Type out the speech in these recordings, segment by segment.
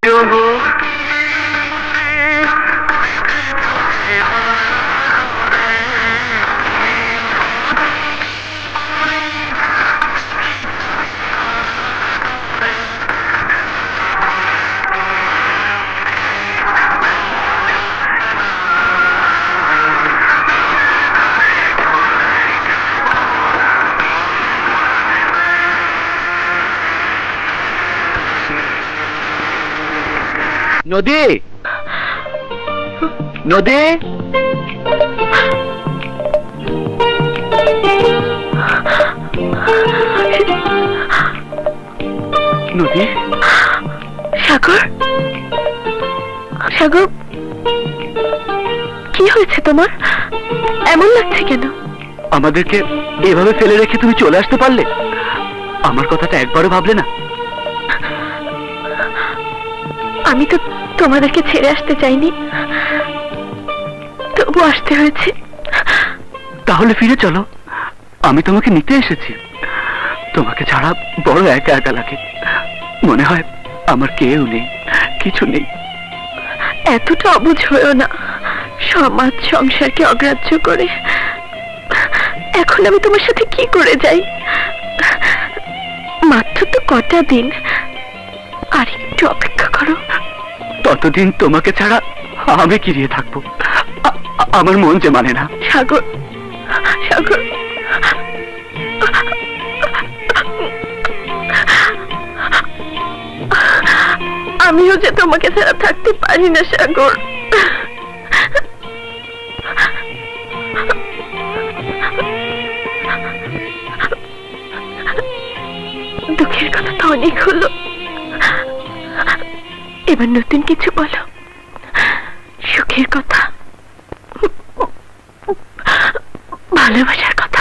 নদী, নদী, নদী, সাগর, সাগর, কি হয়েছে তোমার? এমন লাগছে কেন? আমাদেরকে এভাবে ফেলে রেখে তুমি চলে আসতে পারলে? আমার কথাটা একবারও ভাবলে না? আমি তো তোমাদেরকে ছেড়ে আসতে চাইনি, তবু আসতে হয়েছে। তাহলে ফিরে চলো, আমি তোমাকে নিতে এসেছি। তোমাকে ছাড়া বড় একা একা লাগে, মনে হয় আমার কেউ নেই, কিছু নেই। এতটা অবুঝ হয়েও না, সমাজ সংসারকে অগ্রাহ্য করে। এখন আমি তোমার সাথে কি করে যাই? মাত্র তো কটা দিন, আর একটু অপেক্ষা করো। ততদিন তোমাকে ছাড়া আমি কিরিয়ে থাকবো, আমার মন যে মানে না। সাগর, সাগর, আমিও যে তোমাকে ছাড়া থাকতে পারি না সাগর। দুঃখের কথা তো অনেক হলো, এবার নতুন কিছু বলো, সুখের কথা, ভালোবাসার কথা।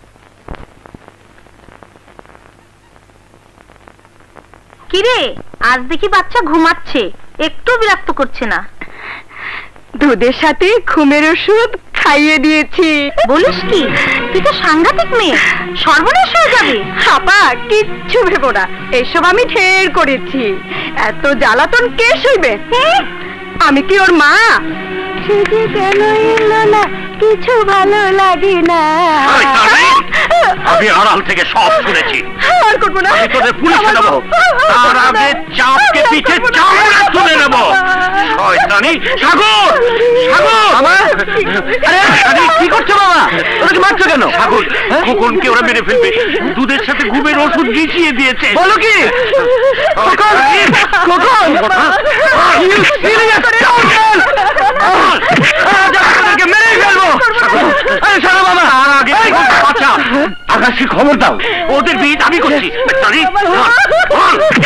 কিরে, আজ দেখি বাচ্চা ঘুমাচ্ছে, একটু বিরক্ত করছে না? দুধের সাথে ঘুমের ওষুধ খাইয়ে দিয়েছি। বলিস কি? তুই তো সাংঘাতিক মেয়ে, সর্বনাশ হয়ে যাবে। আপা, কিচ্ছু ভেবো না, এসব আমি ঢের করেছি। এত জ্বালাতন কে সইবে? আমি কি ওর মা? সে যে কেন এলো না, কিছু ভালো লাগে না। আমি আড়াল থেকে সব শুনেছি। আর করবো না, আমি তোদের পুলিশে দেবো, তার আগে চাপকে পিঠে চামড়া তুলে নেবো। শয়তানি! সাগর, সাগর, আরে কি করছো বাবা? ওকে মারছো কেন? সাগর, খোকনকে ওরা মেরে ফেলবে, দুধের সাথে ঘুমের ওষুধ মিশিয়ে দিয়েছে। বলো কি? খোকন, খোকন, মেরে ফেলবো। বাবা, তার আগে বাচ্চা আকাশি খবর দাও, ওদের বিয়ে আমি করছি।